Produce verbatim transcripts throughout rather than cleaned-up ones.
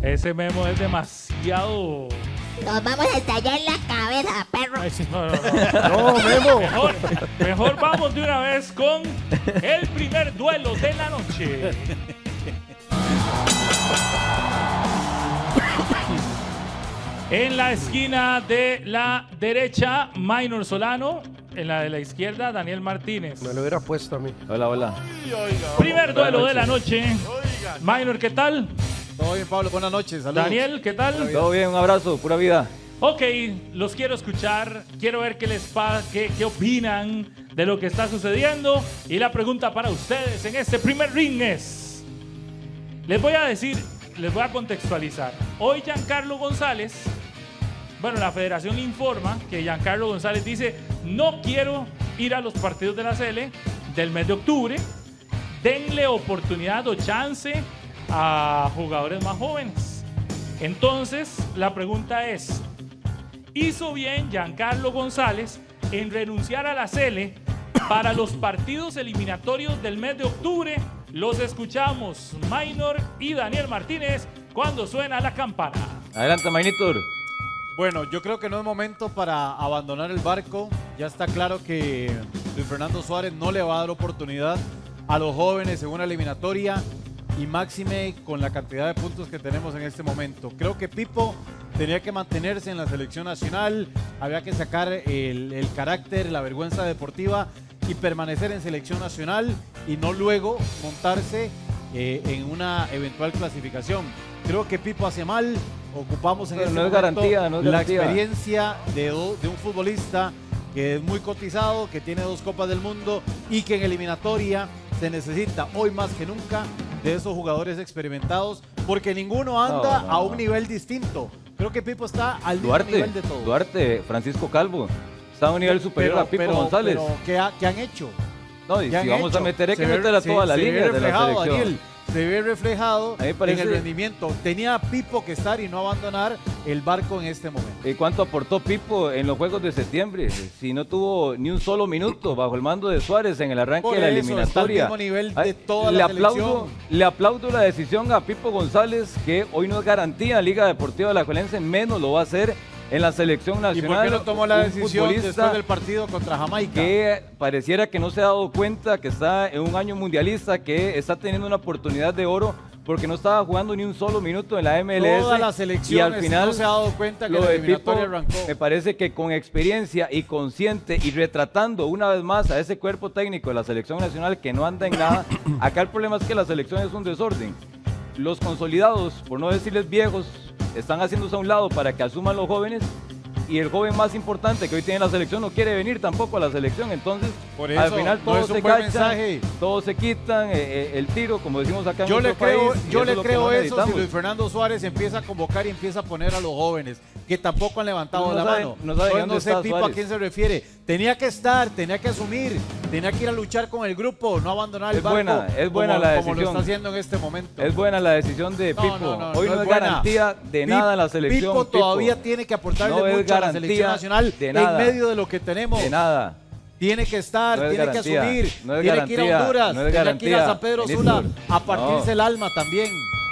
Ese Memo es demasiado... Nos vamos a estallar la cabeza, perro. Ay, sí, no, no, no. No, Memo. Mejor, mejor vamos de una vez con el primer duelo de la noche. En la esquina de la derecha, Minor Solano. En la de la izquierda, Daniel Martínez. Me lo hubiera puesto a mí. Hola, hola. Primer duelo de la noche. Minor, ¿qué tal? Todo bien, Pablo. Buenas noches. Saludos. Daniel, ¿qué tal? Todo bien, un abrazo, pura vida. Ok, los quiero escuchar. Quiero ver qué les pasa, qué, qué opinan de lo que está sucediendo. Y la pregunta para ustedes en este primer ring es... Les voy a decir, les voy a contextualizar. Hoy Giancarlo González... Bueno, la federación informa que Giancarlo González dice: no quiero ir a los partidos de la C L del mes de octubre. Denle oportunidad o chance a jugadores más jóvenes. Entonces, la pregunta es: ¿hizo bien Giancarlo González en renunciar a la C L para los partidos eliminatorios del mes de octubre? Los escuchamos, Minor y Daniel Martínez, cuando suena la campana. Adelante, Mainitor. Bueno, yo creo que no es momento para abandonar el barco. Ya está claro que Luis Fernando Suárez no le va a dar oportunidad a los jóvenes en una eliminatoria y máxime con la cantidad de puntos que tenemos en este momento. Creo que Pipo tenía que mantenerse en la selección nacional, había que sacar el, el carácter, la vergüenza deportiva y permanecer en selección nacional y no luego montarse eh, en una eventual clasificación. Creo que Pipo hace mal. Ocupamos en Pero este no es momento garantía, no es la garantía. experiencia de, do- de un futbolista que es muy cotizado, que tiene dos Copas del Mundo y que en eliminatoria se necesita hoy más que nunca de esos jugadores experimentados, porque ninguno anda No, no, a no. un nivel distinto. Creo que Pipo está al mismo Duarte, nivel de todos. Duarte, Francisco Calvo. Está a un nivel superior Pero- a Pipo pero- González. pero ¿qué, ha- qué han hecho? No, y ¿Qué han si vamos hecho? a meter, hay que Se ve- meter a se- toda la se ve línea de la reflejado, selección. Daniel, se ve reflejado A mí me parece- en el rendimiento. Tenía Pipo que estar y no abandonar el barco en este momento. ¿Y cuánto aportó Pipo en los Juegos de septiembre? Si no tuvo ni un solo minuto bajo el mando de Suárez en el arranque Por de la eso, eliminatoria. está al mismo nivel de Ay, toda le la aplaudo, selección. Le aplaudo la decisión a Pipo González, que hoy no es garantía en Liga Deportiva Alajuelense, menos lo va a hacer en la selección ¿Y nacional. por qué no tomó la Un decisión futbolista después del partido contra Jamaica? que pareciera que no se ha dado cuenta que está en un año mundialista, que está teniendo una oportunidad de oro porque no estaba jugando ni un solo minuto en la M L S. Toda la selección y al final no se ha dado cuenta que lo la de Pipo eliminatoria arrancó. me parece que con experiencia y consciente y retratando una vez más a ese cuerpo técnico de la selección nacional que no anda en nada. Acá el problema es que la selección es un desorden. Los consolidados, por no decirles viejos, están haciéndose a un lado para que asuman los jóvenes. Y el joven más importante que hoy tiene la selección no quiere venir tampoco a la selección, entonces Por eso, al final no todos es un se buen cachan, mensaje. todos se quitan eh, eh, el tiro, como decimos acá en Yo le nuestro creo, país, y yo eso le es lo que creo no eso si necesitamos. Luis Fernando Suárez empieza a convocar y empieza a poner a los jóvenes que tampoco han levantado No la sabe- mano. no sabe Entonces, dónde no sé está Pipo a Suárez. quién se refiere. Tenía que estar, tenía que asumir, tenía que ir a luchar con el grupo, no abandonar el Es barco buena, es buena como, la como lo decisión. está haciendo en este momento. Es buena la decisión de No, Pipo. no, no, hoy no no, es es buena. garantía de Pi- nada en la selección. Pipo todavía tiene que aportarle No es mucho a la selección garantía nacional de en nada. medio de lo que tenemos. De nada. Tiene que estar, No es tiene garantía, que asumir, no es tiene que ir a garantía, Honduras, no es tiene que ir a garantía, San Pedro Néstor. Sula a partirse No. el alma también.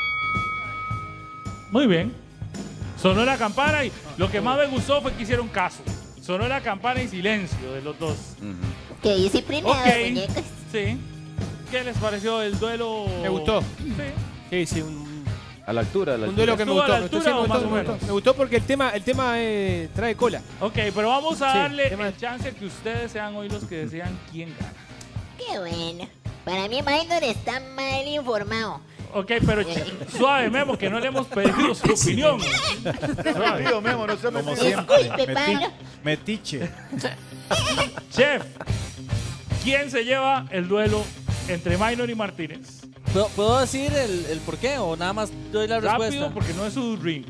Muy bien. Sonó la campana y lo que más me gustó fue que hicieron caso. Sonó la campana y silencio de los dos. Ujú. Que disciplinado, Ok. muñecos. Sí. ¿Qué les pareció el duelo? Me gustó. Sí. Sí, sí, un, A la altura, a la un altura. duelo que me ¿Estuvo a gustó. la Me gustó, altura sí, o me más gustó, o me gustó. menos? Me gustó porque el tema, el tema eh, trae cola. Ok, pero vamos a Sí, darle tema- el chance que ustedes sean hoy los que decidan quién gana. Qué bueno. Para mí, Minor está mal informado. Ok, pero ch- suave, Memo, que no le hemos pedido su opinión. Suave. Tío Memo, no se Como Disculpe, Pablo. Metiche. Chef, ¿quién se lleva el duelo entre Minor y Martínez? ¿Puedo, puedo decir el, el por qué o nada más doy la Rápido, respuesta? porque no es su ring.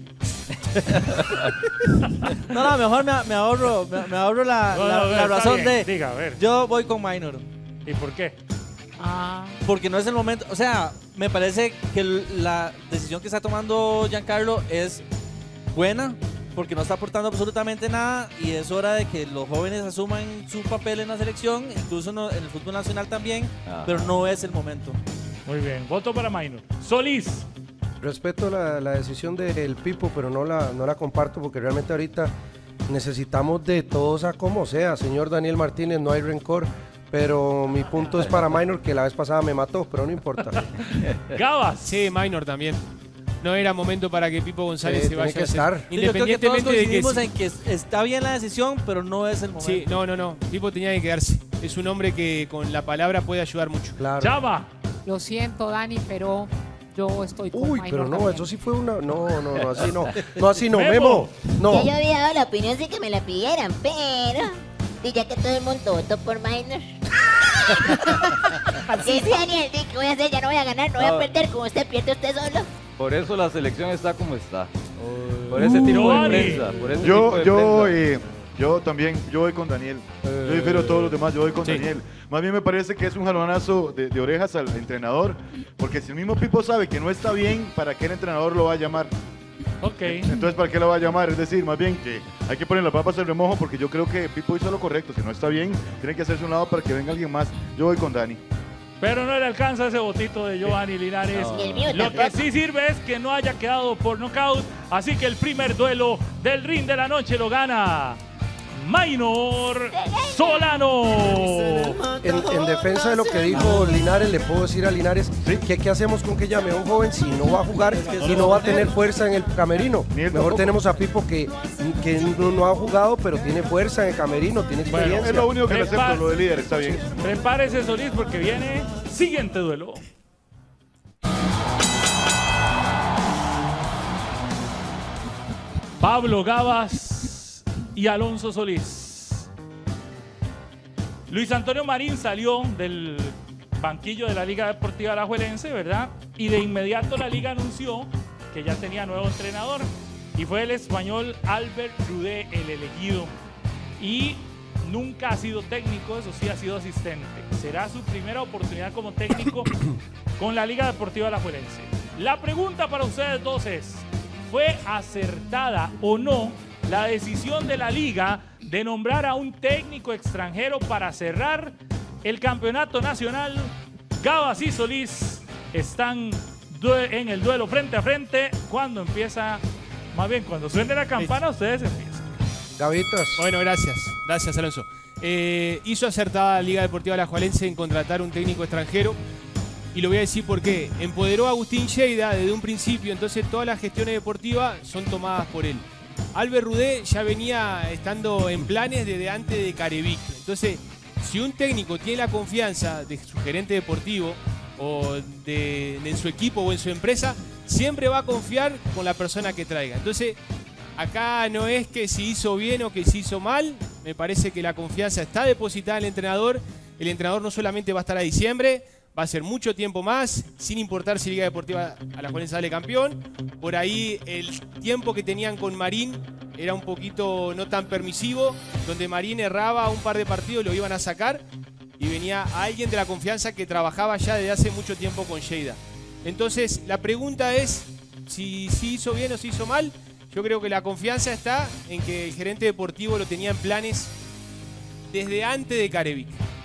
No, no, mejor me, me ahorro, me, me ahorro la, No, la- no, la está razón bien. de... Diga, a ver. Yo voy con Minor. ¿Y por qué? Porque no es el momento, o sea, me parece que l- la decisión que está tomando Giancarlo es buena, porque no está aportando absolutamente nada y es hora de que los jóvenes asuman su papel en la selección, incluso no- en el fútbol nacional también, Ajá. pero no es el momento. Muy bien, voto para Minor. Solís, respeto la, la decisión del Pipo, pero no la, no la comparto porque realmente ahorita necesitamos de todos a como sea. Señor Daniel Martínez, no hay rencor, pero mi punto es para Minor, que la vez pasada me mató, pero no importa. Gabas. Sí, Minor también. No era momento para que Pipo González Sí, se vaya tiene que a hacer. estar. Sí, yo creo que todos Independientemente de que coincidimos sí- en que es- está bien la decisión, pero no es el momento. Sí, no, no, no. Pipo tenía que quedarse. Es un hombre que con la palabra puede ayudar mucho. Claro. Chava. Lo siento, Dani, pero yo estoy con Uy, Minor pero no, también. eso sí fue una... No, no, no, así no. No, así no, Memo. Memo. No. Ya yo había dado la opinión sin que me la pidieran, pero... Y ya que todo el mundo votó por Minor... ¿Qué dice Daniel? ¿Qué voy a hacer? Ya no voy a ganar, no voy a No. perder. Como usted pierde usted solo. Por eso la selección está como está. Por ese tipo Giovanni. de prensa. Por ese tipo Yo, de yo, prensa. eh, yo también, yo voy con Daniel. Yo difiero a todos los demás, yo voy con Sí. Daniel. Más bien me parece que es un jalonazo de, de orejas al entrenador, porque si el mismo Pipo sabe que no está bien, ¿para qué el entrenador lo va a llamar? Ok. Entonces, ¿para qué lo va a llamar? Es decir, más bien que hay que poner las papas al remojo, porque yo creo que Pipo hizo lo correcto. Si no está bien, tiene que hacerse un lado para que venga alguien más. Yo voy con Dani. Pero no le alcanza ese votito de Giovanni Linares. Y el mío Lo que tampoco. sí sirve es que no haya quedado por nocaut. Así que el primer duelo del ring de la noche lo gana Minor Solano. En, en defensa de lo que dijo Linares, le puedo decir a Linares que qué hacemos con que llame a un joven si no va a jugar y no va a tener fuerza en el camerino. Ni él Mejor tampoco. tenemos a Pipo que, que no, no ha jugado, pero tiene fuerza en el camerino, tiene Bueno, experiencia. Es lo único que le Prepara- acepto, lo de líder, está bien. Prepárese, Solís, porque viene siguiente duelo. Pablo Gabas y Alonso Solís. Luis Antonio Marín salió del banquillo de la Liga Deportiva Alajuelense, ¿verdad? Y de inmediato la liga anunció que ya tenía nuevo entrenador. Y fue el español Albert Rudé el elegido. Y nunca ha sido técnico, eso sí, ha sido asistente. Será su primera oportunidad como técnico con la Liga Deportiva Alajuelense. La pregunta para ustedes dos es, ¿fue acertada o no la decisión de la Liga de nombrar a un técnico extranjero para cerrar el campeonato nacional? Gabas y Solís están due- en el duelo frente a frente. Cuando empieza, más bien cuando suene la campana, ustedes empiezan. Gavitas. Bueno, gracias. Gracias, Alonso. Eh, hizo acertada la Liga Deportiva Alajuelense en contratar un técnico extranjero. Y lo voy a decir por qué. Empoderó a Agustín Lleida desde un principio, entonces todas las gestiones deportivas son tomadas por él. Albert Rudé ya venía estando en planes desde antes de Carevic. Entonces, si un técnico tiene la confianza de su gerente deportivo o de, de en su equipo o en su empresa, siempre va a confiar con la persona que traiga. Entonces, acá no es que si hizo bien o que si hizo mal, me parece que la confianza está depositada en el entrenador. El entrenador no solamente va a estar a diciembre, va a ser mucho tiempo más, sin importar si Liga Deportiva Alajuelense sale campeón. Por ahí el tiempo que tenían con Marín era un poquito no tan permisivo, donde Marín erraba un par de partidos, lo iban a sacar, y venía alguien de la confianza que trabajaba ya desde hace mucho tiempo con Lleida. Entonces, la pregunta es si, si hizo bien o si hizo mal. Yo creo que la confianza está en que el gerente deportivo lo tenía en planes desde antes de Carevic.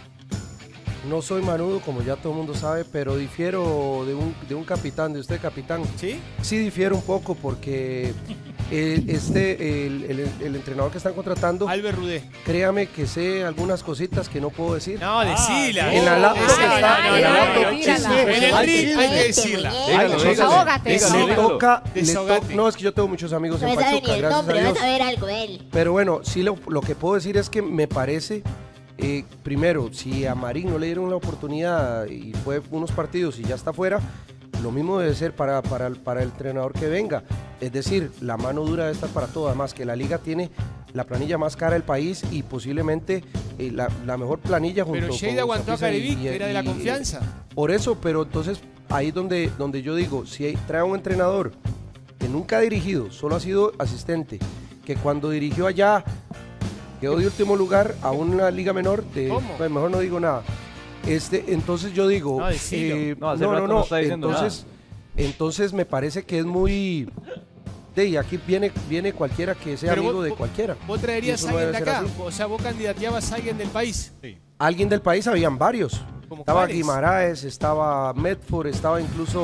No soy manudo, como ya todo el mundo sabe, pero difiero de un, de un capitán, de usted capitán. ¿Sí? Sí difiero un poco porque eh, este, el, el- el entrenador que están contratando, Albert Rudé. créame que sé algunas cositas que no puedo decir. No, decila. En la laptop Decila, está, no, en la no, laptop, no, no, sí, no, sí. no, en el Ay, ring sí, hay que sí, decirla. sí, Dígalo, sí, dígalo. Desahógate, Le Dígalo. toca, le to- Desahógate. no, es que yo tengo muchos amigos No en sabe ni Pachuca, el gracias a nombre, vas Dios. a ver algo de él. Pero bueno, sí lo, lo que puedo decir es que me parece, eh, primero, si a Marín no le dieron la oportunidad y fue unos partidos y ya está fuera, lo mismo debe ser para, para, el, para el entrenador que venga. Es decir, la mano dura debe estar para todo. Además que la liga tiene la planilla más cara del país y posiblemente eh, la, la mejor planilla junto Pero con Lleida aguantó a Saprissa y- Carevic, y- que era de la y- confianza. Por eso, pero entonces ahí donde, donde yo digo, si hay- trae un entrenador que nunca ha dirigido, solo ha sido asistente, que cuando dirigió allá quedó de último lugar a una liga menor, de, ¿Cómo? pues mejor no digo nada. Este, entonces yo digo, No, decilo. eh, No, hace no, rato no, no no, está diciendo entonces, entonces me parece que es muy, de y aquí viene, viene cualquiera que sea Pero amigo vos- de vos- cualquiera. Vos Y traerías eso a no alguien de debe ser acá. así. O sea, vos candidateabas a alguien del país. Alguien del país habían varios. ¿Como Estaba cuáles? Guimaraes, estaba Medford, estaba incluso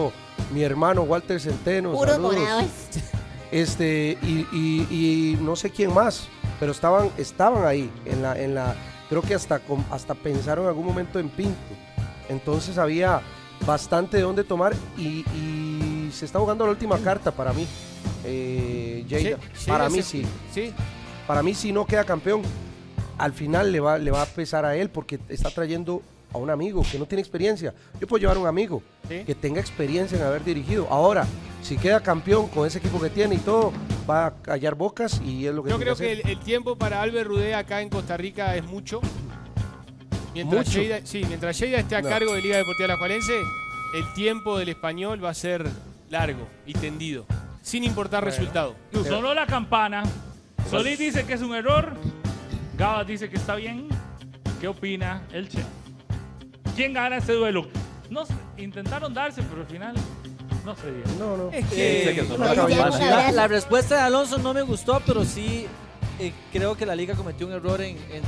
mi hermano Walter Centeno, Puros saludos. morados. Este, y, y- y no sé quién más, pero estaban, estaban ahí, en la, en la, creo que hasta, con- hasta pensaron en algún momento en Pinto. Entonces había bastante de dónde tomar y, y se está jugando la última carta para mí, eh, Lleida. Lle- Para Lleida mí se- sí, Sí. para mí si no queda campeón, al final le va, le va a pesar a él porque está trayendo a un amigo que no tiene experiencia. Yo puedo llevar a un amigo Sí. que tenga experiencia en haber dirigido. Ahora, si queda campeón con ese equipo que tiene y todo, va a callar bocas y es lo que Yo tiene creo que hacer. el, el tiempo para Albert Rudé acá en Costa Rica es mucho. Mientras ¿Mucho? Lleida, sí, mientras Lleida esté a No. cargo de Liga Deportiva Alajuelense, el tiempo del español va a ser largo y tendido, sin importar resultado. Sonó la campana. Solís dice que es un error. Gabas dice que está bien. ¿Qué opina el Che? ¿Quién gana este duelo? No sé, intentaron darse, pero al final no se dio. No, no. Es Dice que que sonó Pues la ya, campana. un La, abrazo. la respuesta de Alonso no me gustó, pero sí eh, creo que la liga cometió un error en, en-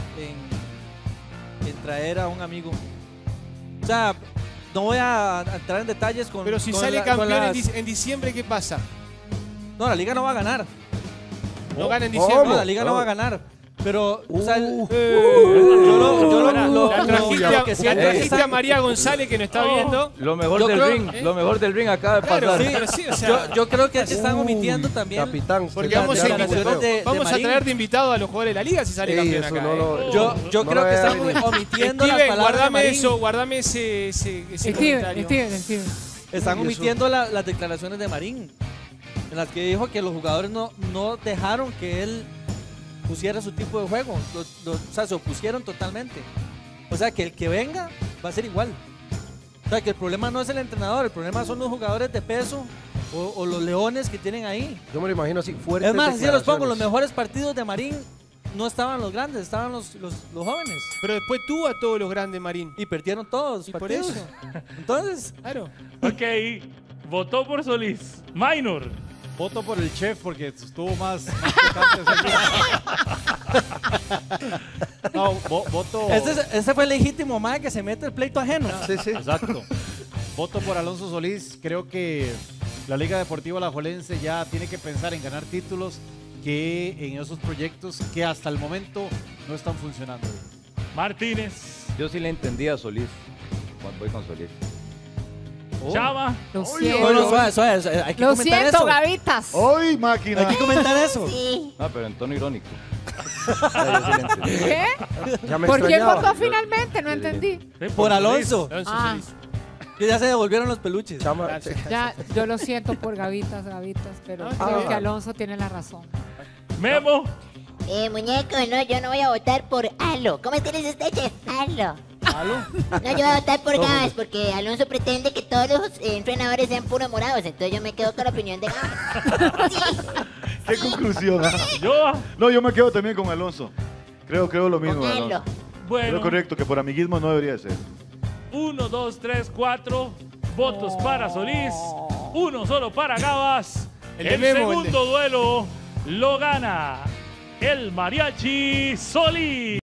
en- en traer a un amigo. O sea, no voy a a entrar en detalles con. pero si con sale la- con campeón en, las- dic- en diciembre, ¿qué pasa? No, la liga no va a ganar. No gana en ¿Cómo? diciembre. No, la liga no No. va a ganar. Pero, o sea, el- Uh, yo lo, yo lo- La lo- trajiste, lo- a, lo que la siento trajiste es que a María González, que no está Oh. viendo. Lo mejor Yo del creo- ring, ¿eh? lo mejor del ring acaba de Claro, pasar. sí, pero sí, o sea, yo, yo creo que es que están Uy, omitiendo también. capitán, porque usted vamos, ya a, lo declaraciones creo. de- vamos a Marín. traer de invitado a los jugadores de la liga si sale Ey, campeón eso acá. no ¿eh? lo- Yo, yo no creo lo que había están venido. omitiendo las Steven, palabras de guardame Marín. eso, guardame ese, ese, ese El Steven, comentario. el Steven, el Steven. Están Y eso- omitiendo la- las declaraciones de Marín, en las que dijo que los jugadores no, no dejaron que él pusiera su tipo de juego. Lo- lo- o sea, se opusieron totalmente. O sea, que el que venga va a ser igual. O sea, que el problema no es el entrenador, el problema son los jugadores de peso o, o los leones que tienen ahí. Yo me lo imagino así, fuerte. Es más, así los pongo, los mejores partidos de Marín no estaban los grandes, estaban los, los, los jóvenes. Pero después tuvo a todos los grandes, Marín. Y perdieron todos los Y por partidos. eso. Entonces, Claro. Ok, votó por Solís. Minor. Voto por el chef porque estuvo más, más picante ese día. No, vo- voto. ese, ese fue el legítimo más que se mete el pleito ajeno. Sí, sí. Exacto. Voto por Alonso Solís. Creo que la Liga Deportiva Alajuelense ya tiene que pensar en ganar títulos que en esos proyectos que hasta el momento no están funcionando. Martínez. Yo sí le entendí a Solís. Bueno, voy con Solís. Chava. Lo No, siento. no, suave, suave, suave, hay que Lo comentar siento, eso. gavitas. ¡Ay, máquina! Hay que comentar eso. Sí. No, pero en tono irónico. Ya, yo sí le entendí. ¿Qué? Ya me ¿Por quién extrañaba. votó finalmente? No entendí. Sí, Por Alonso. Alonso Ah. Solís. Que ya se devolvieron los peluches. Chama- Gracias. Ya, yo lo siento por gavitas, gavitas, pero Ah, creo ah. que Alonso tiene la razón. Memo. Eh, muñeco, no, yo no voy a votar por Alo. ¿Cómo es que dice usted, chef? Alo. No, yo voy a votar por Gabas porque Alonso pretende que todos los eh, entrenadores sean puros morados. Entonces yo me quedo con la opinión de Gabas. Sí. ¡Qué conclusión! ah. Yo. No, yo me quedo también con Alonso. Creo, creo lo mismo. Con de Alo. Alonso. Bueno. Creo correcto, que por amiguismo no debería ser. Uno, dos, tres, cuatro. Votos para Solís. Uno solo para Gabas. El El, de Memo, el de- segundo duelo lo gana el Mariachi Solís.